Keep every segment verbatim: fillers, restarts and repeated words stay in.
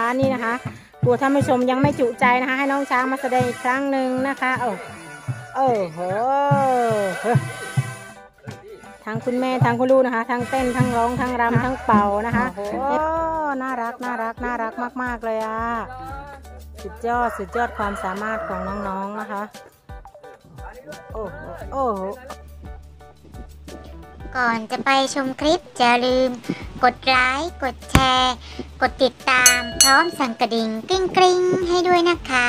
นี่นะคะกลัวท่านผู้ชมยังไม่จุใจนะคะให้น้องช้างมาแสดงอีกครั้งหนึ่งนะคะโอ้โอ้โหทั้งคุณแม่ทั้งคุณลูกนะคะทั้งเต้นทั้งร้องทั้งรำทั้งเป่านะคะโอ้น่ารักน่ารักน่ารักมากๆเลยอ่ะสุดยอดสุดยอดความสามารถของน้องๆนะคะโอ้โอ้ก่อนจะไปชมคลิปอย่าลืมกดไลค์กดแชร์กดติดตามพร้อมสั่นกระดิ่งกริ๊งกริ๊งให้ด้วยนะคะ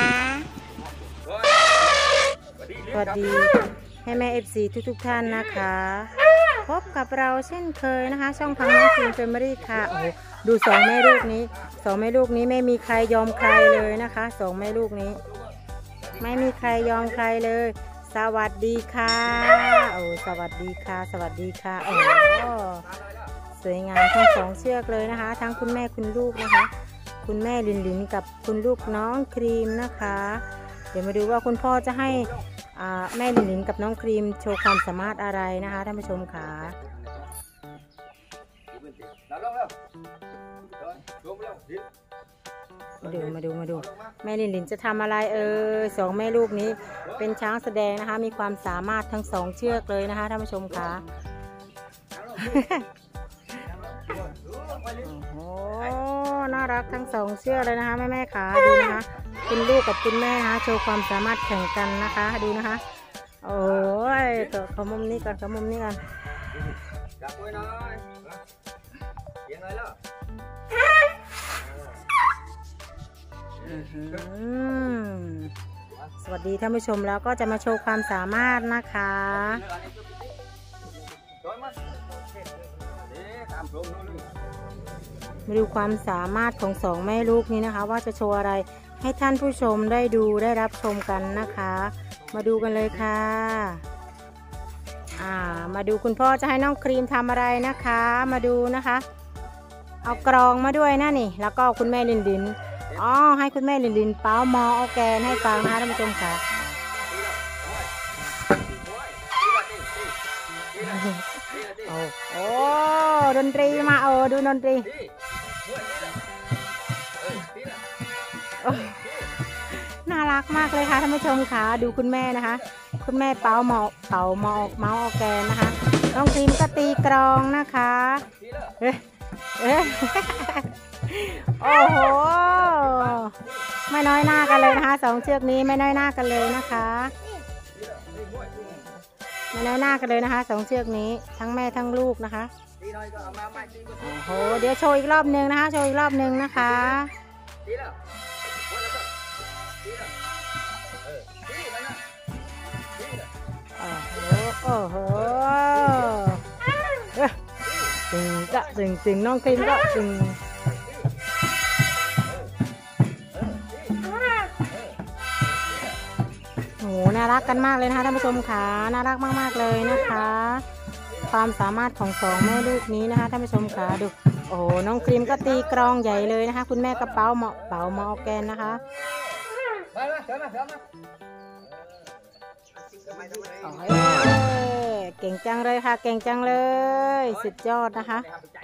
สวัสดีให้แม่ เอฟ ซี ทุกทุกท่านนะคะพบกับเราเช่นเคยนะคะช่องพังน้องฟิล์มเฟมิลี่ค่ะโอ้ดูสองแม่ลูกนี้สองแม่ลูกนี้ไม่มีใครยอมใครเลยนะคะสองแม่ลูกนี้ไม่มีใครยอมใครเลยสวัสดีค่ะโอ้สวัสดีค่ะสวัสดีค่ะโอ้สวยงามทั้งสองเชือกเลยนะคะทั้งคุณแม่คุณลูกนะคะคุณแม่ลินลินกับคุณลูกน้องครีมนะคะเดี๋ยวมาดูว่าคุณพ่อจะให้แม่ลินลินกับน้องครีมโชว์ความสามารถอะไรนะคะท่านผู้ชมค่ะมาดูมาดูมาดูแม่ลินลินจะทำอะไรเออสองแม่ลูกนี้เป็นช้างแสดงนะคะมีความสามารถทั้งสองเชือกเลยนะคะท่านผู้ชมค่ะโอ้น่ารักทั้งสองเชือกเลยนะคะแม่แม่ขาดูนะคะคุณลูกกับคุณแม่นะคะโชว์ความสามารถแข่งกันนะคะดูนะคะโอ้ยตัวขมุมนี้ก่อนขมุมนี้ก่อนสวัสดีท่านผู้ชมแล้วก็จะมาโชว์ความสามารถนะคะมาดูความสามารถของสองแม่ลูกนี้นะคะว่าจะโชว์อะไรให้ท่านผู้ชมได้ดูได้รับชมกันนะคะมาดูกันเลยค่ะอ่ามาดูคุณพ่อจะให้น้องครีมทำอะไรนะคะมาดูนะคะเอากรองมาด้วยนะนี่แล้วก็คุณแม่ลินลินอ๋อให้คุณแม่ลินลินเป้ามออแกนให้ฟังนะคะท่านผู้ชมค่ะโอ้โอ้ดนตรีมาเออดูดนตรีน่ารักมากเลยค่ะท่านผู้ชมค่ะดูคุณแม่นะคะคุณแม่เป้าหมอเป่าหมอเมาส์ออแกนนะคะน้องครีมก็ตีกรองนะคะเอ๊ะเอ๊ะโอ้โหไม่น้อยหน้ากันเลยนะคะสองเชือกนี้ไม่น้อยหน้ากันเลยนะคะไม่น้อยหน้ากันเลยนะคะสองเชือกนี้ทั้งแม่ทั้งลูกนะคะโอ้โหเดี๋ยวโชว์อีกรอบหนึ่งนะคะโชว์อีกรอบหนึ่งนะคะโอ้โหตึงก็ตึงตึงน้องครีมก็ตึงโอ้น่ารักกันมากเลยนะคะท่านผู้ชมค่ะน่ารักมากๆเลยนะคะความสามารถของสองแม่ลูกนี้นะคะท่านผู้ชมค่ะดูโอ้น้องครีมก็ตีกรองใหญ่เลยนะคะคุณแม่กระเป๋าเหมาะเป๋าหมอแกนนะคะเก่งจังเลยค่ะเก่งจังเลยสุดยอดนะคะ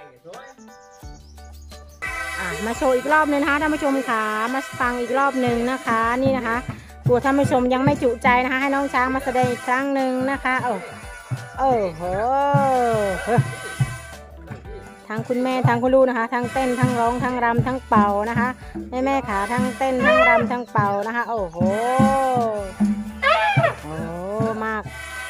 อ่ะมาโชว์อีกรอบนึงนะคะท่านผู้ชมค่ะมาฟังอีกรอบหนึ่งนะคะนี่นะคะกลัวท่านผู้ชมยังไม่จุใจนะคะให้น้องช้างมาแสดงอีกครั้งหนึ่งนะคะโอ้โอ้โหทั้งคุณแม่ทั้งคุณลูกนะคะทั้งเต้นทั้งร้องทั้งรำทั้งเป่านะคะแม่แม่ขาทั้งเต้นทั้งรำทั้งเป่านะคะโอ้โหโอ้มาก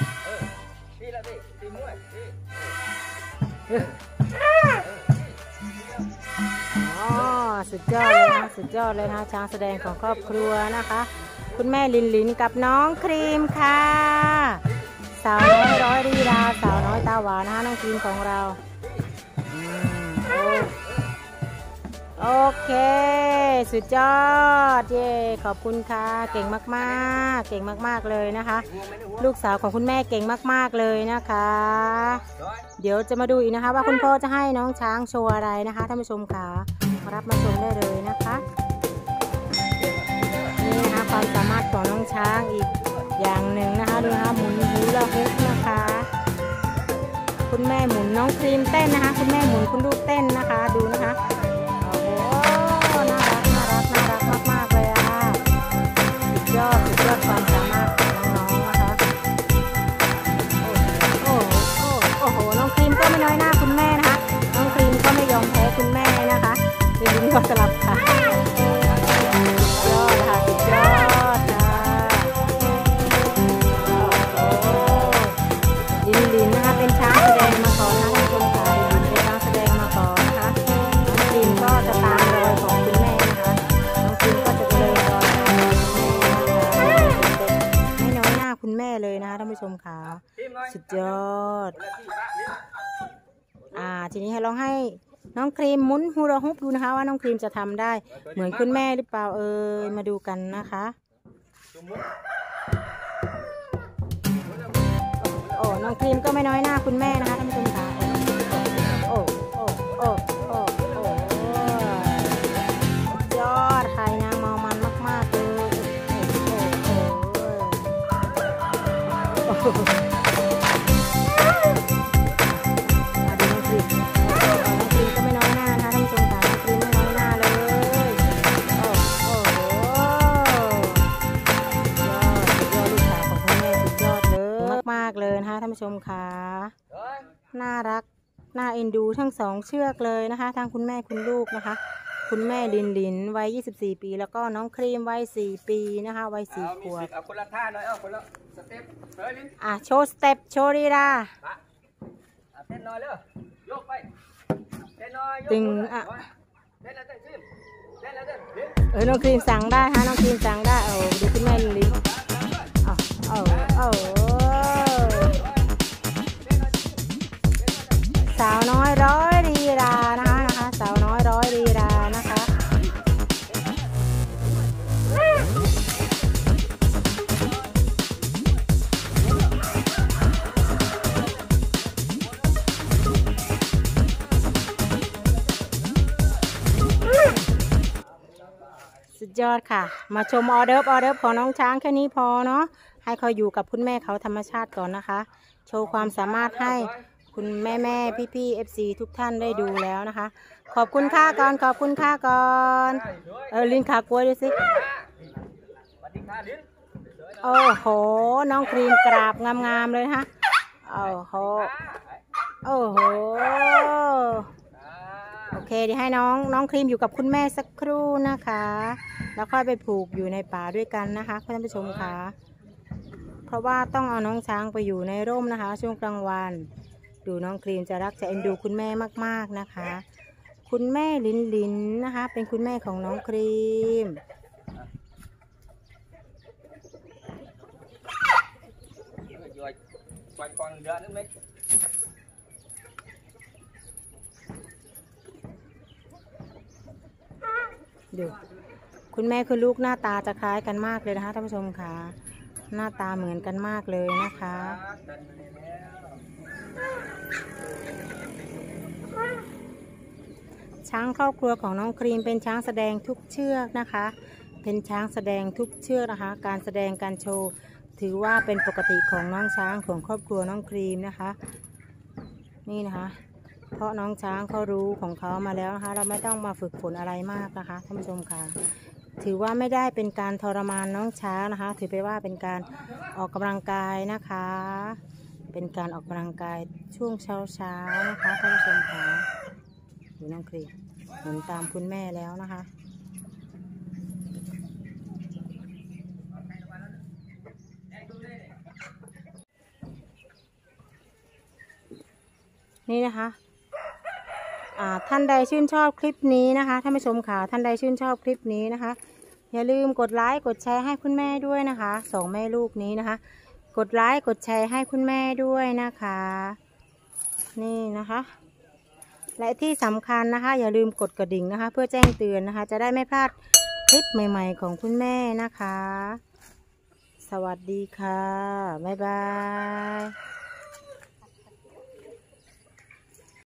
อ๋อสุดยอดเลยนะสุดยอดเลยนะช้างแสดงของครอบครัวนะคะคุณแม่ลินลินกับน้องครีมค่ะสาวน้อยร้อยลีลาสาวน้อยตาหวานนะคะน้องครีมของเราโอเคสุดยอดเย่ขอบคุณค่ะเก่งมากๆเก่งมากๆเลยนะคะลูกสาวของคุณแม่เก่งมากๆเลยนะคะเดี๋ยวจะมาดูอีกนะคะว่าคุณพ่อจะให้น้องช้างโชว์อะไรนะคะท่านผู้ชมค่ะมารับมาชมได้เลยนะคะนี่นะคะความสามารถของน้องช้างอีกอย่างหนึ่งนะคะดูนะคะหมุนหูละฮุกนะคะคุณแม่หมุนน้องครีมเต้นนะคะคุณแม่หมุนคุณลูกเต้นนะคะดูนะคะโอ้โหน่ารักมากก็สลับค่ะยอดค่ะสุดยอดค่ะลินลินนะคะเป็นช้างแสดงมาก่อนนะท่านผู้ชมค่ะลินเป็นช้างแสดงมาก่อนนะคะน้องลินก็จะตามรอยของคุณแม่นะคะน้องลินก็จะเลยรอยไม่น้อยหน้าคุณแม่เลยนะคะท่านผู้ชมค่ะสุดยอดอ่าทีนี้ให้ลองให้น้องครีมหมุนฮูลาฮูปดูนะคะว่าน้องครีมจะทำได้เหมือนคุณแม่หรือเปล่าเอ่ยมาดูกันนะคะโอ้น้องครีมก็ไม่น้อยหน้าคุณแม่นะคะท่านผู้ชมค่ะโอ้โอ้โอ้โอ้โอ้ยอดไทยนางมอมันมากๆเลยโอ้โอ้โอ้เลยนะคะท่านผู้ชมค่ะน่ารักน่าเอ็นดูทั้งสองเชือกเลยนะคะทั้งคุณแม่คุณลูกนะคะคุณแม่ลินลินวัยยี่สิบสี่ปีแล้วก็น้องครีมวัยสี่ปีนะคะวัยสี่ขวบเอาคนละท่าหน่อยเอาคนละสเต็ปเลยลินอ่ะโชว์สเต็ปโชว์ลีลาเต้นหน่อยเลยยกไปเต้นหน่อยตึงอ่ะเต้นแล้วเต้นครีมเต้นแล้วเต้นเออน้องครีมสั่งได้ฮะน้องครีมสั่งได้โอ้ดูคุณแม่ลินลินโอ้โอ้สาวน้อยร้อยลีลานะคะนะคะสาวน้อยร้อยลีลานะคะสุดยอดค่ะมาชมออเดิร์ฟออเดิร์ฟของน้องช้างแค่นี้พอเนาะให้เขาอยู่กับคุณแม่เขาธรรมชาติก่อนนะคะโชว์ความสามารถให้คุณแม่แม่พี่พี่เอฟซีทุกท่านได้ดูแล้วนะคะขอบคุณค่าก่อนขอบคุณค่าก่อนเออลินขากล้วยดูสิโอ้โหน้องครีมกราบงามๆเลยฮะโอ้โหโอ้โหโอเคเดี๋ยวให้น้องน้องครีมอยู่กับคุณแม่สักครู่นะคะแล้วค่อยไปผูกอยู่ในป่าด้วยกันนะคะท่านผู้ชมค่ะเพราะว่าต้องเอาน้องช้างไปอยู่ในร่มนะคะช่วงกลางวันดูน้องครีมจะรักจะเอ็นดูคุณแม่มากๆนะคะคุณแม่ลินลินนะคะเป็นคุณแม่ของน้องครีมดูคุณแม่คุณลูกหน้าตาจะคล้ายกันมากเลยนะคะท่านผู้ชมค่ะหน้าตาเหมือนกันมากเลยนะคะช้างครอบครัวของน้องครีมเป็นช้างแสดงทุกเชือกนะคะเป็นช้างแสดงทุกเชือกนะคะการแสดงการโชว์ถือว่าเป็นปกติของน้องช้างของครอบครัวน้องครีมนะคะนี่นะคะเพราะน้องช้างเขารู้ของเขามาแล้วนะคะเราไม่ต้องมาฝึกฝนอะไรมากนะคะท่านผู้ชมค่ะถือว่าไม่ได้เป็นการทรมานน้องช้างนะคะถือไปว่าเป็นการออกกำลังกายนะคะเป็นการออกกำลังกายช่วงเช้าเช้านะคะท่านผู้ชมค่ะดูน้องครีมหมุนตามคุณแม่แล้วนะคะนี่นะคะอ่าท่านใดชื่นชอบคลิปนี้นะคะท่านผู้ชมค่ะท่านใดชื่นชอบคลิปนี้นะคะอย่าลืมกดไลค์กดแชร์ให้คุณแม่ด้วยนะคะสองแม่ลูกนี้นะคะกดไลค์กดแชร์ให้คุณแม่ด้วยนะคะนี่นะคะและที่สำคัญนะคะอย่าลืมกดกระดิ่งนะคะเพื่อแจ้งเตือนนะคะจะได้ไม่พลาดคลิปใหม่ๆของคุณแม่นะคะสวัสดีค่ะบ๊ายบาย